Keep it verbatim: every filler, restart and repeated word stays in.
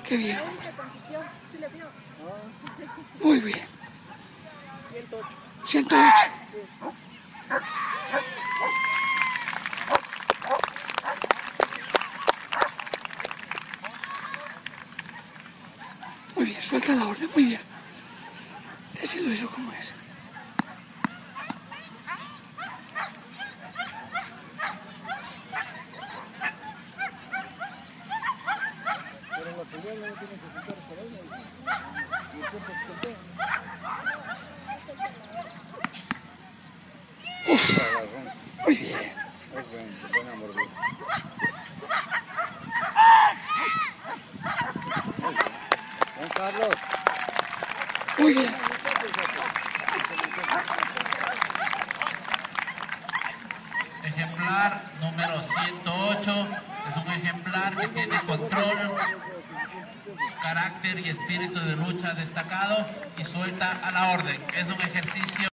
Qué bien. Muy bien. ciento ocho. ciento ocho. Muy bien, suelta la orden, muy bien. Decirlo eso como es. Pero la pelea no tiene que quitar por ahí, y el tiempo se pelea. Uf, muy bien. Es bueno, buena mordida. Juan Carlos. Muy bien. Ejemplar número ciento ocho es un ejemplar que tiene control, carácter y espíritu de lucha destacado y suelta a la orden. Es un ejercicio